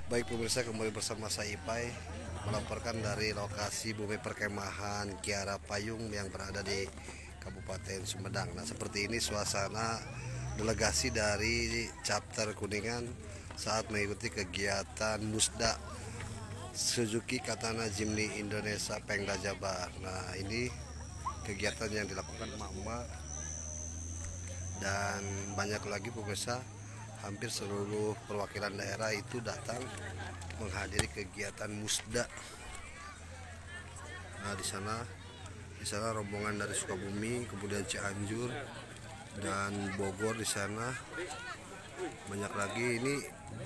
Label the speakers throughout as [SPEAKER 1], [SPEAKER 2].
[SPEAKER 1] Baik pemirsa, kembali bersama saya Ipai melaporkan dari lokasi bumi perkemahan Kiara Payung yang berada di Kabupaten Sumedang. Nah, seperti ini suasana delegasi dari chapter Kuningan saat mengikuti kegiatan Musda Suzuki Katana Jimny Indonesia Pengda Jabar. Nah, ini kegiatan yang dilakukan emak-emak dan banyak lagi pemirsa. Hampir seluruh perwakilan daerah itu datang menghadiri kegiatan Musda. Nah, di sana rombongan dari Sukabumi, kemudian Cianjur dan Bogor di sana. Banyak lagi, ini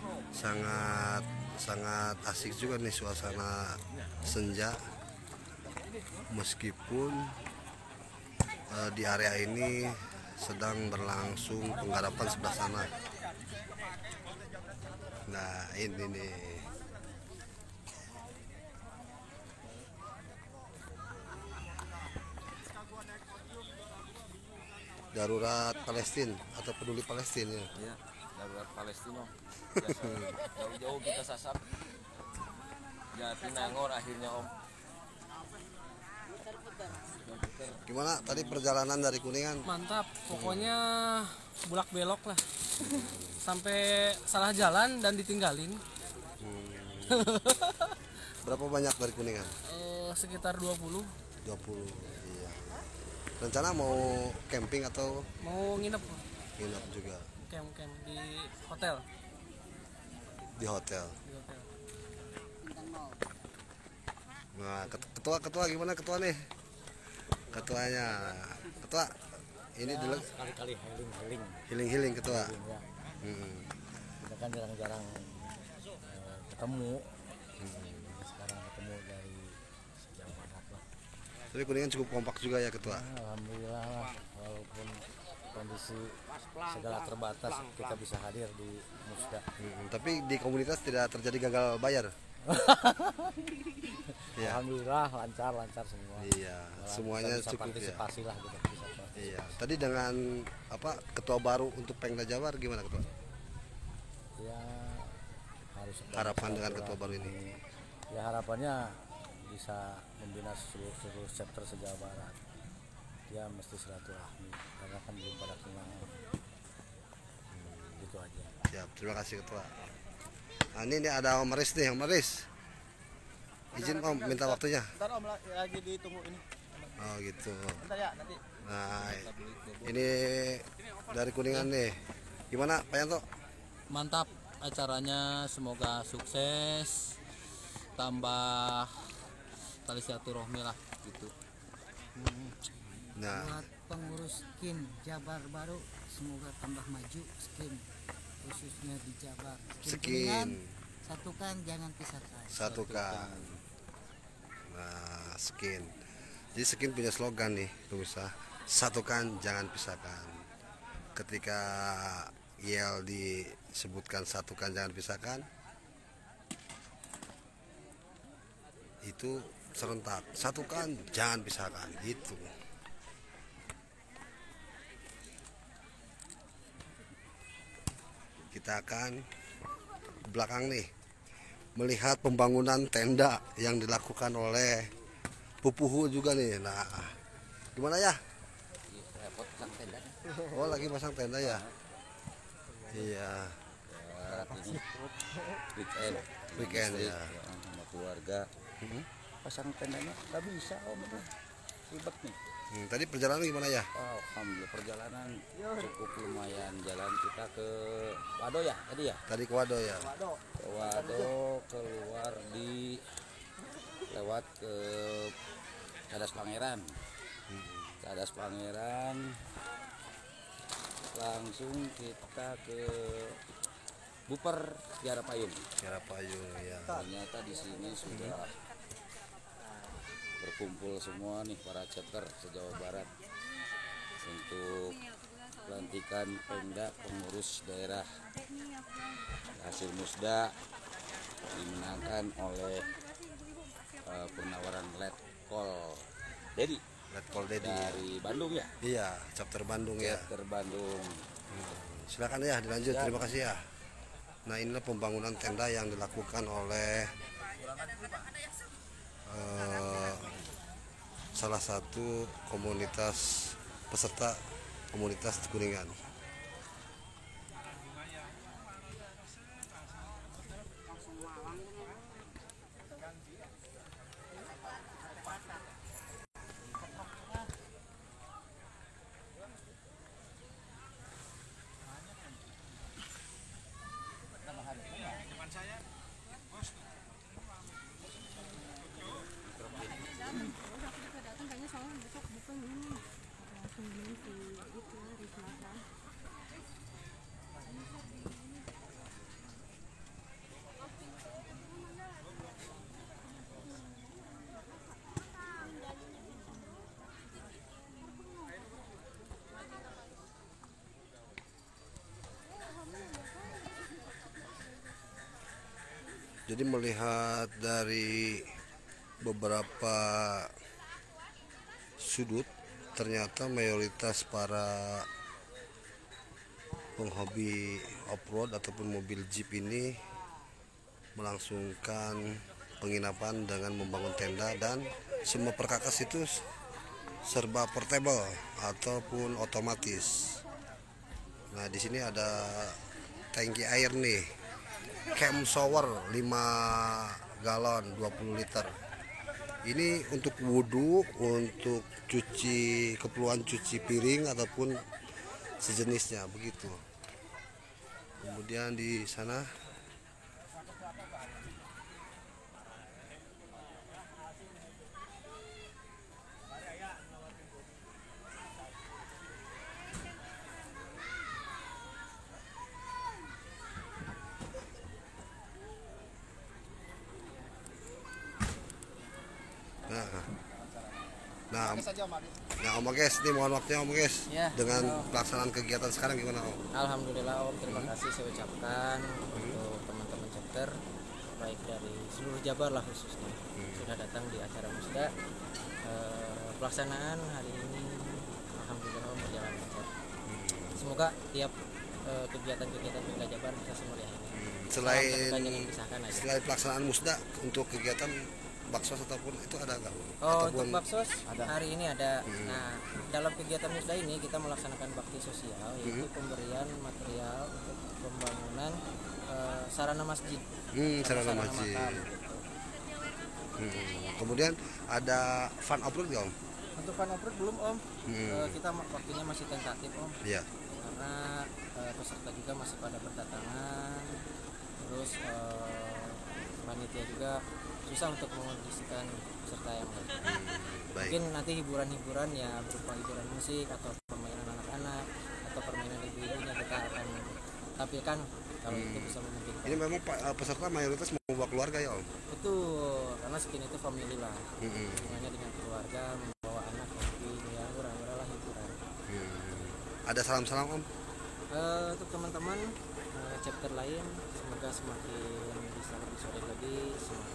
[SPEAKER 1] sangat asik juga nih suasana senja. Meskipun di area ini sedang berlangsung penggarapan sebelah sana. Nah, ini nih. Darurat Palestina atau peduli Palestina ya.
[SPEAKER 2] Iya, darurat Palestina. Jauh-jauh kita sasar. Jatinangor akhirnya Om.
[SPEAKER 1] Gimana tadi perjalanan dari Kuningan?
[SPEAKER 3] Mantap, pokoknya bulak belok lah. Sampai salah jalan dan ditinggalin.
[SPEAKER 1] Berapa banyak dari Kuningan?
[SPEAKER 3] Sekitar 20.
[SPEAKER 1] 20. Iya. Rencana mau camping atau
[SPEAKER 3] Mau nginep
[SPEAKER 1] nginep juga
[SPEAKER 3] camp di hotel.
[SPEAKER 1] di hotel?
[SPEAKER 3] Di hotel.
[SPEAKER 1] Nah, ketua gimana ketua nih? Ketuanya, ketua ini dulu
[SPEAKER 4] Sekali-kali
[SPEAKER 1] healing ketua.
[SPEAKER 4] ya.
[SPEAKER 1] Hmm.
[SPEAKER 4] Kita kan jarang-jarang ketemu. Sekarang ketemu dari sejauh barat lah.
[SPEAKER 1] Tapi Kuningan cukup kompak juga ya ketua.
[SPEAKER 4] Alhamdulillah lah, walaupun kondisi segala terbatas kita bisa hadir di Musda.
[SPEAKER 1] Tapi di komunitas tidak terjadi gagal bayar. Ya.
[SPEAKER 4] Alhamdulillah lancar semua.
[SPEAKER 1] Iya, semuanya
[SPEAKER 4] Bisa
[SPEAKER 1] cukup ya.
[SPEAKER 4] partisipasi lah kita bisa partisipasi.
[SPEAKER 1] Iya. Tadi dengan ketua baru untuk Pengda Jabar gimana ketua?
[SPEAKER 4] Ya harus
[SPEAKER 1] Harapan dengan
[SPEAKER 4] silaturahmi.
[SPEAKER 1] ketua baru ini?
[SPEAKER 4] Ya harapannya bisa membina seluruh chapter se-Jawa Barat. Ya mesti silaturahmi karena kan belum pada kenal. Gitu aja.
[SPEAKER 1] Siap, terima kasih ketua. Nah, ini ada Om Maris nih, Om Maris. Izin Om minta waktunya.
[SPEAKER 2] Bentar Om, lagi ditunggu ini.
[SPEAKER 1] Oh gitu.
[SPEAKER 2] Bentar ya, nanti.
[SPEAKER 1] Nah, ini dari Kuningan nih. Gimana Pak Yanto?
[SPEAKER 5] Mantap acaranya, semoga sukses, tambah tali silaturahmi lah gitu.
[SPEAKER 1] Nah,
[SPEAKER 6] Buat pengurus skin Jabar baru, semoga tambah maju skin, khususnya di Jabar.
[SPEAKER 1] Skin.
[SPEAKER 6] Kuningan, satukan jangan pisahkan.
[SPEAKER 1] satukan. Nah, skin. Jadi skin punya slogan nih, pemirsa. Satukan jangan pisahkan. Ketika yel disebutkan satukan jangan pisahkan, itu serentak. Satukan jangan pisahkan gitu. Kita akan ke belakang nih melihat pembangunan tenda yang dilakukan oleh Pupuhu juga nih. Nah, gimana ya?
[SPEAKER 2] Repot sang tenda.
[SPEAKER 1] Oh, lagi pasang tenda ya? Iya, weekend ya.
[SPEAKER 2] Sama keluarga. Pasang tendanya nggak bisa Om, itu ribet nih.
[SPEAKER 1] Tadi perjalanan gimana ya?
[SPEAKER 2] Alhamdulillah perjalanan cukup lumayan. Jalan kita ke Wado ya tadi ya.
[SPEAKER 1] Tadi ke Wado ya?
[SPEAKER 2] Ke Wado, keluar lewat ke Cadas Pangeran. Cadas Pangeran, langsung kita ke Buper Kiara Payung.
[SPEAKER 1] Kiara Payung ya.
[SPEAKER 2] Ternyata di sini sudah berkumpul semua nih para chapter se-Jawa Barat untuk pelantikan Pemda pengurus daerah. Hasil Musda dimenangkan oleh Purnawaran Letkol Dedi
[SPEAKER 1] Letkol Dedi
[SPEAKER 2] dari Bandung ya.
[SPEAKER 1] Iya, chapter Bandung ya.
[SPEAKER 2] Chapter Bandung.
[SPEAKER 1] Silakan ya dilanjut. Terima kasih ya. Nah, inilah pembangunan tenda yang dilakukan oleh salah satu komunitas peserta komunitas Kuningan. Jadi melihat dari beberapa sudut, ternyata mayoritas para penghobi off-road ataupun mobil jeep ini melangsungkan penginapan dengan membangun tenda, dan semua perkakas itu serba portable ataupun otomatis. Nah, di sini ada tangki air nih, camp shower 5 galon 20 liter. Ini untuk wudhu, untuk cuci, keperluan cuci piring ataupun sejenisnya begitu. Kemudian di sana Nah, Om Mages, ini mohon waktunya Om Mages.
[SPEAKER 5] Ya,
[SPEAKER 1] dengan pelaksanaan kegiatan sekarang gimana Om?
[SPEAKER 5] Alhamdulillah Om, terima kasih saya ucapkan untuk teman-teman chapter baik dari seluruh Jabar lah khususnya sudah datang di acara Musda. Pelaksanaan hari ini alhamdulillah Om berjalan lancar. Semoga tiap kegiatan-kegiatan Musda Jabar bisa semeriah ini.
[SPEAKER 1] Selain pelaksanaan Musda, untuk kegiatan baksos ataupun itu ada nggak?
[SPEAKER 5] Untuk baksos hari ini ada. Nah, dalam kegiatan Musda ini kita melaksanakan bakti sosial, yaitu pemberian material untuk pembangunan sarana masjid.
[SPEAKER 1] Sarana masjid.
[SPEAKER 5] makam.
[SPEAKER 1] Kemudian ada fun off-road nggak Om?
[SPEAKER 5] Untuk fun off-road belum Om. Kita waktunya masih tentatif Om.
[SPEAKER 1] Iya.
[SPEAKER 5] Karena peserta juga masih pada berdatangan. Terus panitia juga susah untuk mengondisikan peserta yang lain.
[SPEAKER 1] Baik.
[SPEAKER 5] Mungkin nanti hiburan-hiburan ya berupa hiburan musik atau permainan anak-anak atau permainan ibu-ibunya kita akan tampilkan kalau itu bisa memungkinkan.
[SPEAKER 1] Ini memang peserta mayoritas membawa keluarga ya Om?
[SPEAKER 5] Betul, karena skin itu family lah. Hubungannya dengan keluarga, membawa anak, hobi, ya murah-murah lah hiburan.
[SPEAKER 1] Ada salam-salam Om?
[SPEAKER 5] Untuk teman-teman chapter lain, semoga semakin bisa lebih solid lagi, semakin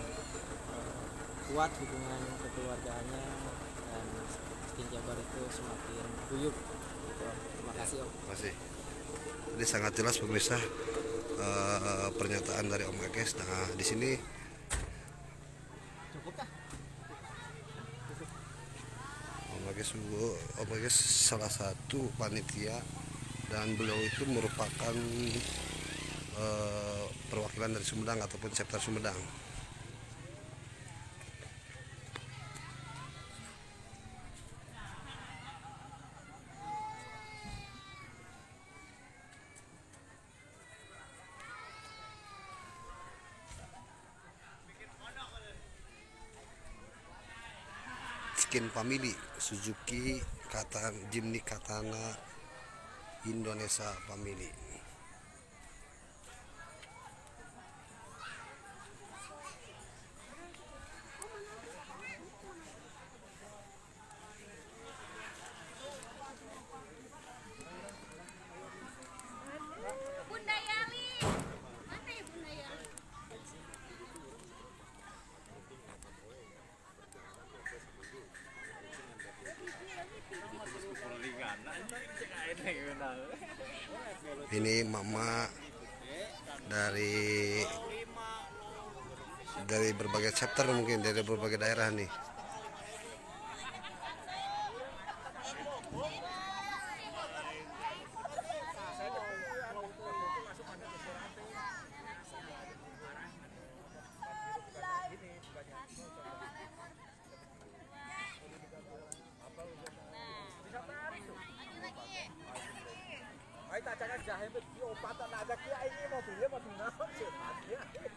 [SPEAKER 5] kuat hubungan kekeluargaannya, dan skin Jabar itu semakin guyup gitu. Terima kasih Om.
[SPEAKER 1] Terima kasih. Jadi sangat jelas pemirsa pernyataan dari Om Mages. Nah, di sini Om Mages salah satu panitia, dan beliau itu merupakan perwakilan dari Sumedang ataupun chapter Sumedang. Skin Family Suzuki Jimny Katana Indonesia Family.
[SPEAKER 7] Bunda Yali, mana ya Bunda Yali?
[SPEAKER 1] Ini mama dari berbagai chapter, mungkin dari berbagai daerah nih.
[SPEAKER 7] Ay, tak jangan jahe, obat tak nak ada kia ini mobilnya mau